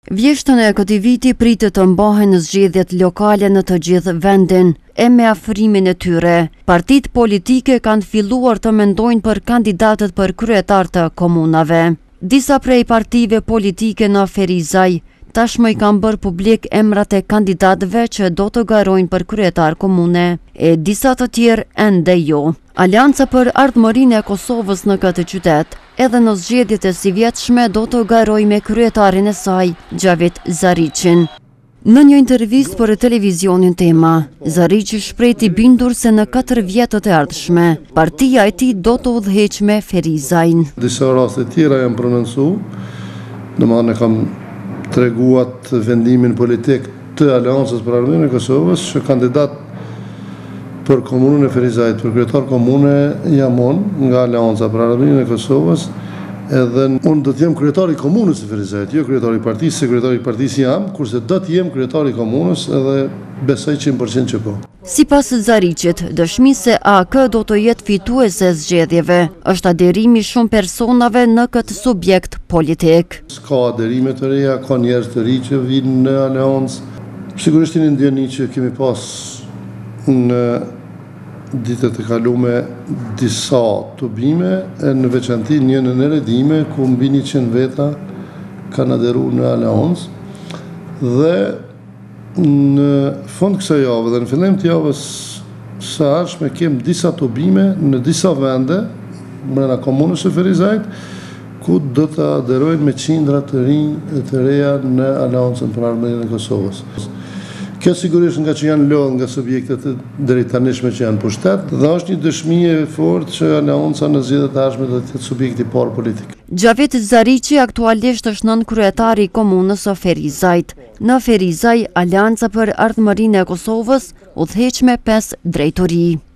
Vjeshtën e këtij viti pritet të mbahen zgjedhjet lokale në të gjithë vendin, e me afrimin e tyre. Partitë politike kanë filluar të mendojnë për kandidatët për kryetar të komunave. Disa prej partive politike në Ferizaj tashmë i kanë bërë publik emrat e kandidatëve që do të garojnë për kryetar komune, e disa të tjerë ende jo. Alianca për Ardhmërinë e Kosovës në këtë qytet, edhe në zgjedhjet e sivjetshme do të garojë me kryetarin e saj, Xhavit Zariqin. Në një intervistë për televizionin Tema, Zariqi shpreh i bindur se në 4 vjetët e ardhshme, partia e tij do të udhëheqë me Ferizajin. Disa raste tjera janë prononcuar, domethënë kam treguat vendimin politik të Aleancës për Ardhmërinë e Kosovës, që kandidat për komunën e Ferizajit, për kryetar komune jam unë nga Aleanca për Ardhmërinë e Kosovës, edhe unë do të jem kryetari i komunës së Ferizajit, jo kryetari i partisë, sekretari i partisë jam, kurse do të jem kryetari i komunës, edhe besoj 100% që po. Sipas Zariqit, dëshmi se AK do të jetë fituese e zgjedhjeve, është aderimi shumë personave në këtë subjekt politik. Ka aderime të reja, ka njerëz të ri që vinë në Aleancë. Sigurisht një ndjeni që kemi pas në ditët e kalume disa tubime, në veçanti një në Neredime, ku mbi 100 veta kanë aderuar në Aleancë, dhe në fund kësaj jave dhe në fillim të javës së ardhshme kem disa tubime në disa vende brenda komunës së Ferizajit, ku do të aderojnë me qindra të reja në Aleancën për Ardhmërinë e Kosovës. Kjo sigurisht nga që janë lodhur nga subjektet deri tanishme që janë pushtet, dhe është një dëshmi e fortë që Aleanca në zgjedhjet e ardhshme do të jetë subjekti i parë politik. Xhavit Zariqi aktualisht është nënkryetari i komunës së Ferizajit. Në Ferizaj, Alianca për Ardhmërinë e Kosovës udhëheq me 5 drejtori.